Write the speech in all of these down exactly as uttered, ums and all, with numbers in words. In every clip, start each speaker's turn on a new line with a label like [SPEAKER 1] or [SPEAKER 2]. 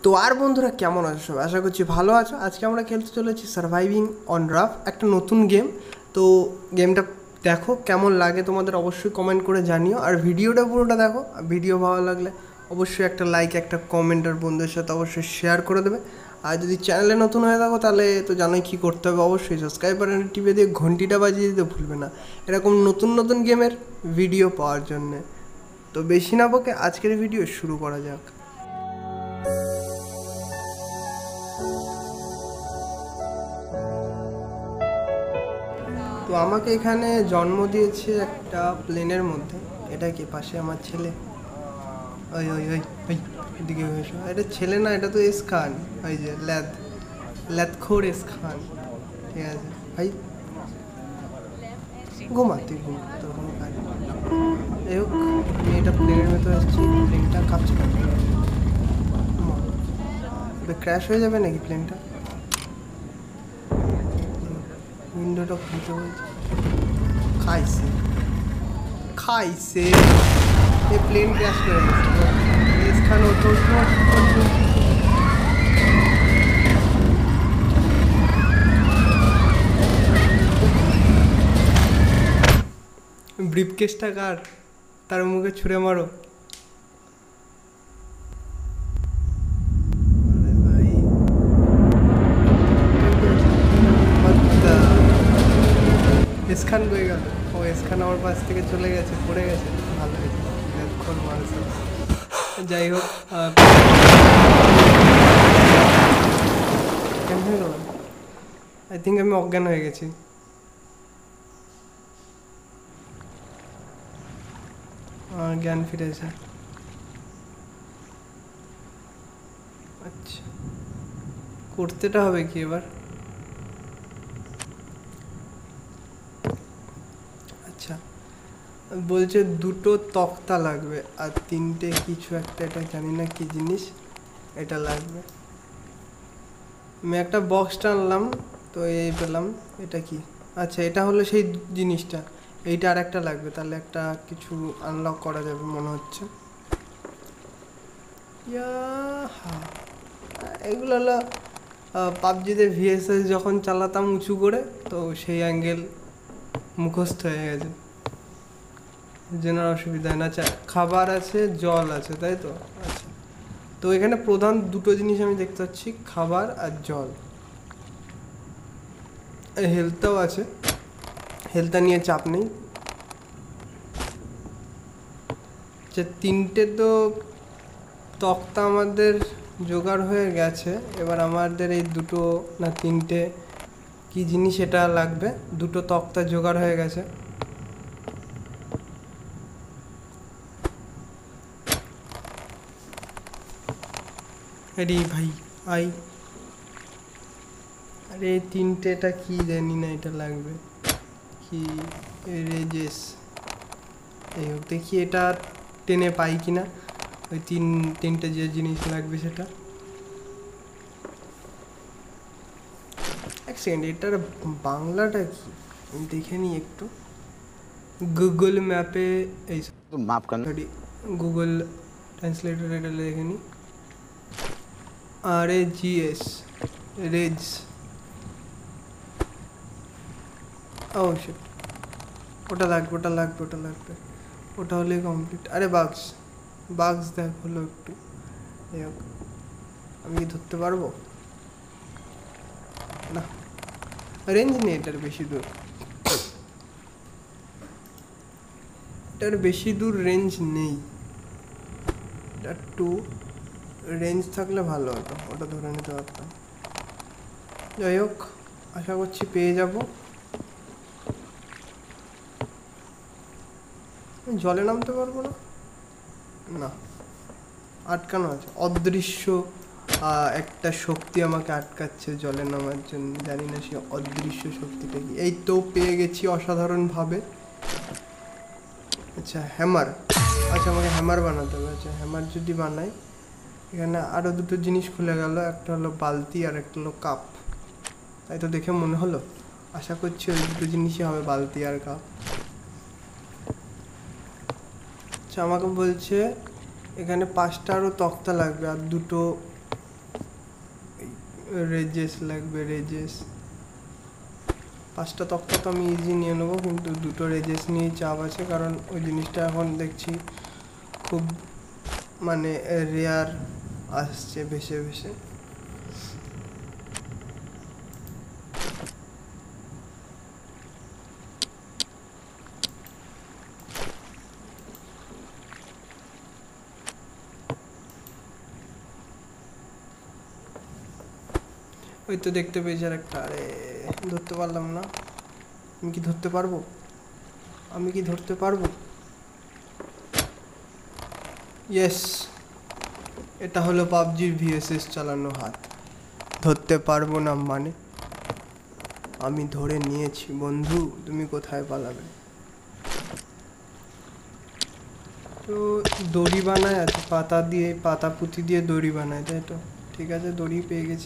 [SPEAKER 1] তো আর বন্ধুরা কেমন আছো সব? আশা করছি ভালো আছো। আজকে আমরা খেলতে চলেছি সার্ভাইভিং অন রাফ, একটা নতুন গেম। তো গেমটা দেখো, কেমন লাগে তোমাদের অবশ্যই কমেন্ট করে জানিও। আর ভিডিওটা পুরোটা দেখো, ভিডিও ভালো লাগলে অবশ্যই একটা লাইক, একটা কমেন্ট আর বন্ধুদের সাথে অবশ্যই শেয়ার করে দেবে। আর যদি চ্যানেলে নতুন হয়ে থাকো তাহলে তো জানোই কী করতে হবে, অবশ্যই সাবস্ক্রাইব বাটন টিপে দিয়ে ঘন্টিটা বাজিয়ে দিতে ভুলবে না এরকম নতুন নতুন গেমের ভিডিও পাওয়ার জন্যে। তো বেশি না বকে আজকের ভিডিও শুরু করা যাক। তো আমাকে এখানে জন্ম দিয়েছে একটা প্লেনের মধ্যে। এটা কি পাশে আমার ছেলে? ওই ওই ওই ওই এদিকে এসো। এটা ছেলে না, এটা তো এস খান। ওই যে ল্যাদ ল্যাদখোর এস খান। ঠিক আছে ভাই, ঘুমা তুই, ঘুম, তোর কোনো কাজ নেই। যাই হোক, আমি এটা প্লেনের ভেতরে আসছি। প্লেনটা কাঁপছে কেন? ক্র্যাশ হয়ে যাবে নাকি প্লেনটা? উইন্ডোটা খুলতে বলছে। খাইছে খাইছে এই প্লেন ক্র্যাশ করে গেছে। এসখান ওঠো ব্রিফকেসটা কার, তার মুখে ছুঁড়ে মারো। এসখান কই গেল? ও এসখান আমার পাশ থেকে চলে গেছে, পড়ে গেছে। ভালো হয়েছে, এখন মানুষ। যাই হোক, কেন হয়ে গেল? আই থিঙ্ক আমি অজ্ঞান হয়ে গেছি। আমার জ্ঞান ফিরেছে। আচ্ছা, করতেটা হবে কি এবার? আচ্ছা, বলছে দুটো তক্তা লাগবে আর তিনটে কিছু একটা, এটা জানি না কি জিনিস, এটা লাগবে। আমি একটা বক্স টানলাম, তো এই পেলাম। এটা কি? আচ্ছা, এটা হলো সেই জিনিসটা। এইটা আর একটা লাগবে, তাহলে একটা কিছু আনলক করা যাবে মনে হচ্ছে। এগুলো হলো পাবজিতে ভিএসএস যখন চালাতাম উঁচু করে, তো সেই অ্যাঙ্গেল মুখস্থ হয়ে গেছে, জন্য অসুবিধা হয় না। আচ্ছা, খাবার আছে, জল আছে, তাই তো? আচ্ছা, তো এখানে প্রধান দুটো জিনিস আমি দেখতে পাচ্ছি, খাবার আর জল। হেলথটাও আছে, হেলথটা নিয়ে চাপ নেই। আচ্ছা, তিনটে তো তক্তা আমাদের জোগাড় হয়ে গেছে। এবার আমাদের এই দুটো না তিনটে কি জিনিস এটা লাগবে। দুটো তক্তা জোগাড় হয়ে গেছে। আরে ভাই আই, আরে তিনটেটা কি জানি না, এটা লাগবে কি? রেজেস। এই হোক, দেখি এটা টেনে পাই কিনা। ওই তিন তিনটে যে জিনিস লাগবে সেটা। এক সেকেন্ড, এটার বাংলাটা কি দেখে নিই একটু। গুগল ম্যাপে এই
[SPEAKER 2] মাপ করনা,
[SPEAKER 1] গুগল ট্রান্সলেটর এটা দেখে নিই। আর এ জি এস, রেজ। ও শিট, ওটা লাগবে ওটা লাগবে ওটা লাগবে ওটা হলেই কমপ্লিট। আরে বাক্স, বাক্স দেখ হলো একটু। যাই হোক, আমি কি ধরতে পারবো না? রেঞ্জ নেই এটার বেশি দূর, এটার বেশি দূর রেঞ্জ নেই। এটা টু রেঞ্জ থাকলে ভালো হতো, ওটা ধরে নিতে পারতাম। যাই হোক, আশা করছি পেয়ে যাব। জলে নামতে পারবো না? না, আটকানো আছে। অদৃশ্য একটা শক্তি আমাকে আটকাচ্ছে জলে নামার জন্য। জানি না সে অদৃশ্য শক্তিটা কি। এই তো পেয়ে গেছি অসাধারণভাবে। আচ্ছা, হ্যামার। আচ্ছা, আমাকে হ্যামার বানাতে হবে। আচ্ছা, হ্যামার যদি বানাই, এখানে আরও দুটো জিনিস খুলে গেল। একটা হলো বালতি আর একটা হলো কাপ। তাই তো দেখে মনে হলো। আশা করছি ওই দুটো জিনিসই হবে, বালতি আর কাপ। আচ্ছা, আমাকে বলছে এখানে পাঁচটা আরও তক্তা লাগবে আর দুটো রেজেস লাগবে, রেজেস। পাঁচটা তক্তা তো আমি ইজি নিয়ে নেবো, কিন্তু দুটো রেজেস নিয়ে চাপ আছে, কারণ ওই জিনিসটা এখন দেখছি খুব মানে রেয়ার আসছে ভেসে ভেসে। ওই তো দেখতে পেয়েছি আর একটা, আরে ধরতে পারলাম না। আমি কি ধরতে পারবো? আমি কি ধরতে পারবো? ইয়েস, এটা হলো পাবজির ভিএসএস চালানো হাত। ধরতে পারবো না মানে আমি ধরে নিয়েছি বন্ধু, তুমি কোথায় পালাবে? তো দড়ি বানায় আছে পাতা দিয়ে, পাতা পুঁতি দিয়ে দড়ি বানায়, তাই তো? ঠিক আছে, দড়ি পেয়ে গেছি।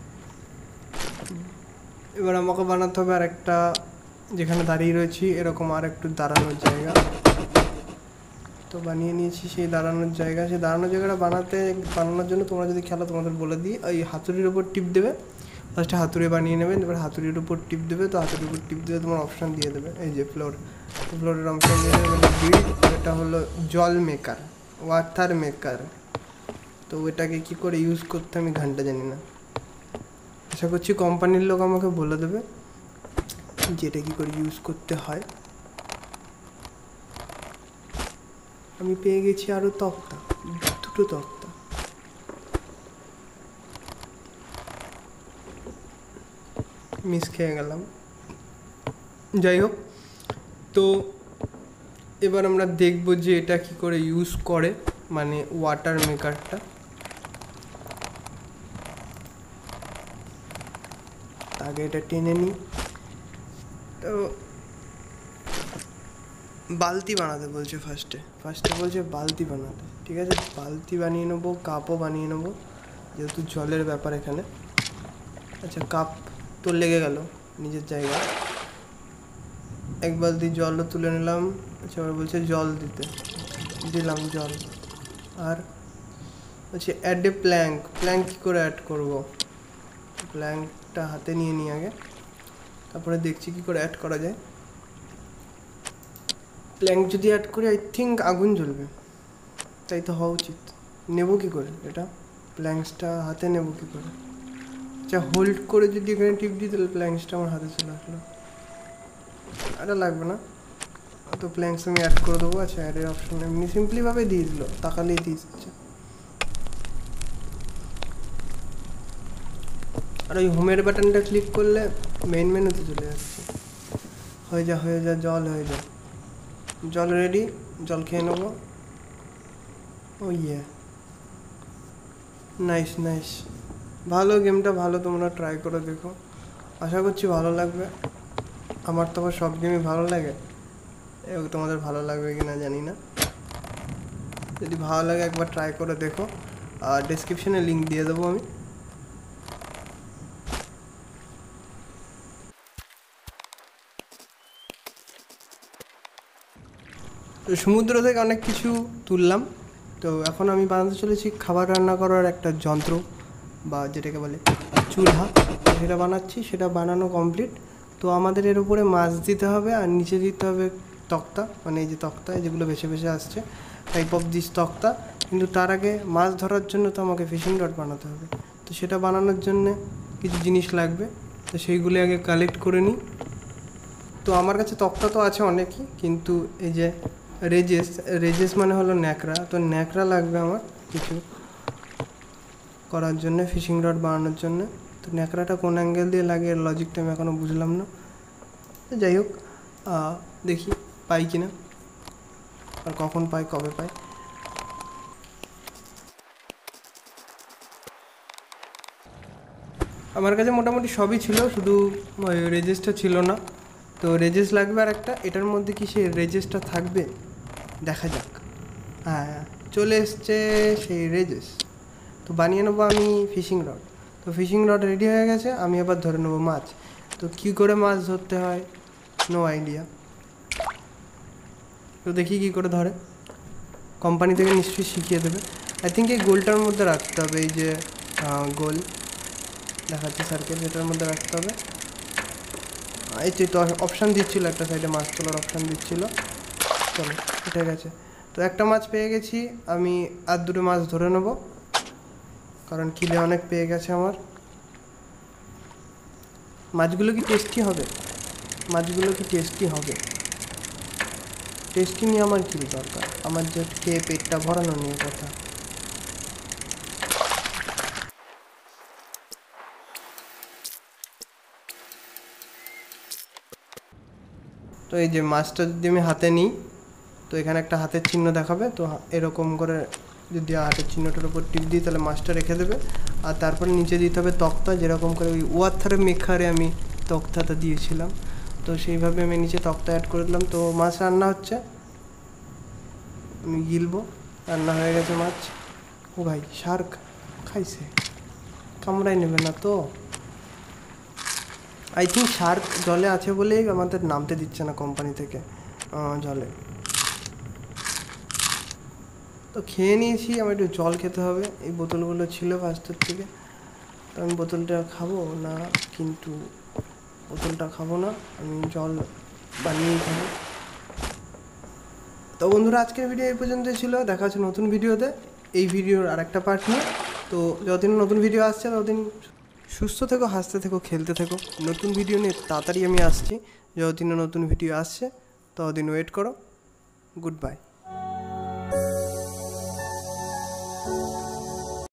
[SPEAKER 1] এবার আমাকে বানাতে হবে আর একটা, যেখানে দাঁড়িয়ে রয়েছি এরকম আর একটু দাঁড়ানোর জায়গা। তো বানিয়ে নিয়েছি সেই দাঁড়ানোর জায়গা। সেই দাঁড়ানোর জায়গাটা বানাতে বানানোর জন্য তোমরা যদি খেলো তোমাদের বলে দিই, ওই হাতুড়ির ওপর টিপ দেবে, ফার্স্টে হাতুড়ি বানিয়ে নেবে, এবার হাতুড়ির উপর টিপ দেবে। তো হাতুড়ির উপর টিপ দেবে তোমার অপশান দিয়ে দেবে, এই যে ফ্লোর, ফ্লোরের অপশান দিয়ে দেবে বিল্ড। এটা হলো জল মেকার, ওয়াটার মেকার। তো ওইটাকে কী করে ইউজ করতে আমি ঘন্টা জানি না, আশা করছি কোম্পানির লোক আমাকে বলে দেবে যে এটা কী করে ইউজ করতে হয়। আমি পেয়ে গেছি আরও তক্তা, দুটো তক্তা। মিস খেয়ে গেলাম, যাই হোক। তো এবার আমরা দেখব যে এটা কি করে ইউজ করে, মানে ওয়াটার মেকারটা। আগে এটা টেনে নিই। তো বালতি বানাতে বলছে ফার্স্টে, ফার্স্টে বলছে বালতি বানাতে, ঠিক আছে বালতি বানিয়ে নেবো, কাপও বানিয়ে নেবো, যেহেতু জলের ব্যাপার এখানে। আচ্ছা, কাপ তো লেগে গেল নিজের জায়গায়। এক বালতি জলও তুলে নিলাম। আচ্ছা, এবার বলছে জল দিতে, দিলাম জল। আর বলছে অ্যাড এ প্ল্যাঙ্ক, প্ল্যাঙ্ক কী করে অ্যাড করবো? প্ল্যাঙ্কটা হাতে নিয়ে নিই আগে, তারপরে দেখছি কী করে অ্যাড করা যায়। প্ল্যাঙ্ক যদি অ্যাড করি আই থিঙ্ক আগুন জ্বলবে, তাই তো হওয়া উচিত। নেবো কী করে এটা? প্ল্যাঙ্কসটা হাতে নেবো কী করে? আচ্ছা, হোল্ড করে যদি এখানে টিপ দিই তাহলে প্ল্যাঙ্কসটা আমার হাতে চলে আসলো। এটা লাগবে না, তো প্ল্যাঙ্কস আমি অ্যাড করে দেবো। আচ্ছা, অ্যাডের অপশন এমনি সিম্পলিভাবে দিয়ে দিল, তাকালেই দিয়ে দিচ্ছে। আর ওই হোমের বাটনটা ক্লিক করলে মেইন মেনুতে চলে যাচ্ছে। হয়ে যা হয়ে যা জল হয়ে যা, জল রেডি, জল খেয়ে নেবো। ও ইয়ে, নাইস নাইস, ভালো গেমটা, ভালো, তোমরা ট্রাই করে দেখো, আশা করছি ভালো লাগবে। আমার তো আবার সব গেমই ভালো লাগে, এবং তোমাদের ভালো লাগবে কি না জানি না। যদি ভালো লাগে একবার ট্রাই করে দেখো, আর ডেসক্রিপশনে লিঙ্ক দিয়ে দেবো আমি। তো সমুদ্র থেকে অনেক কিছু তুললাম। তো এখন আমি বানাতে চলেছি খাবার রান্না করার একটা যন্ত্র, বা যেটাকে বলে চুলহা, সেটা বানাচ্ছি। সেটা বানানো কমপ্লিট। তো আমাদের এর উপরে মাছ দিতে হবে, আর নিচে দিতে হবে তক্তা, মানে এই যে তক্তা যেগুলো ভেসে ভেসে আসছে, টাইপ অফ দিস তক্তা। কিন্তু তার আগে মাছ ধরার জন্য তো আমাকে ফিশিং রড বানাতে হবে। তো সেটা বানানোর জন্যে কিছু জিনিস লাগবে, তো সেইগুলি আগে কালেক্ট করে নিই। তো আমার কাছে তক্তা তো আছে অনেকই, কিন্তু এই যে রেজেস, রেজেস মানে হলো ন্যাকড়া, তো ন্যাকড়া লাগবে আমার কিছু করার জন্যে, ফিশিং রড বানানোর জন্যে। তো ন্যাকড়াটা কোন অ্যাঙ্গেল দিয়ে লাগে এর লজিকটা আমি এখনও বুঝলাম না। যাই হোক, দেখি পাই কি না, আর কখন পাই, কবে পাই। আমার কাছে মোটামুটি সবই ছিল, শুধু রেজেসটা ছিল না। তো রেজেস লাগবে আর একটা, এটার মধ্যে কি সেই রেজেসটা থাকবে, দেখা যাক। হ্যাঁ, চলে এসছে সেই রেজেস। তো বানিয়ে নেবো আমি ফিশিং রড। তো ফিশিং রড রেডি হয়ে গেছে, আমি এবার ধরে নেবো মাছ। তো কী করে মাছ ধরতে হয়, নো আইডিয়া। তো দেখি কী করে ধরে, কোম্পানি থেকে নিশ্চয়ই শিখিয়ে দেবে। আই থিঙ্ক এই গোলটার মধ্যে রাখতে হবে, এই যে গোল, দেখাচ্ছি সার্কেল, যেটার মধ্যে রাখতে হবে। এই তো অপশান দিচ্ছিলো একটা সাইডে, মাছ তোলার অপশান দিচ্ছিলো। চলো উঠে গেছে। তো একটা মাছ পেয়ে গেছি, আমি আর দুটো মাছ ধরে নেব, কারণ কিলে অনেক পেয়ে গেছে আমার। মাছগুলো কি টেস্টি হবে? মাছগুলো কি টেস্টি হবে? টেস্টি নিয়ে আমার কী দরকার, আমার যে খেয়ে পেটটা ভরানো নিয়ে কথা। তো এই যে মাছটা যদি আমি হাতে নিই, তো এখানে একটা হাতের চিহ্ন দেখাবে, তো এরকম করে যদি হাতের চিহ্নটার উপর টিপ দিই তাহলে মাছটা রেখে দেবে। আর তারপরে নিচে দিতে হবে তক্তা, যেরকম করে ওই ওয়াথারে মেখারে আমি তক্তাটা দিয়েছিলাম, তো সেইভাবে আমি নিচে তক্তা অ্যাড করে দিলাম। তো মাছ রান্না হচ্ছে, আমি গিলবো। রান্না হয়ে গেছে মাছ। ও ভাই শার্ক খাইছে, কামড়াই নেবে না তো? আই থিঙ্ক শার্ক জলে আছে বলেই আমাদের নামতে দিচ্ছে না কোম্পানি থেকে জলে। তো খেয়ে নিয়েছি, আমার একটু জল খেতে হবে। এই বোতলগুলো ছিল ফার্স্টের থেকে, তো আমি বোতলটা খাবো না, কিন্তু বোতলটা খাবো না, আমি জল বানিয়েই খাবো। তো বন্ধুরা, আজকের ভিডিও এই পর্যন্তই ছিল। দেখা হচ্ছে নতুন ভিডিওতে, এই ভিডিওর আরেকটা পার্ট নিয়ে। তো যতদিন নতুন ভিডিও আসছে ততদিন সুস্থ থেকো, হাসতে থেকো, খেলতে থেকো। নতুন ভিডিও নিয়ে তাড়াতাড়ি আমি আসছি। যতদিন নতুন ভিডিও আসছে ততদিন ওয়েট করো। Good by.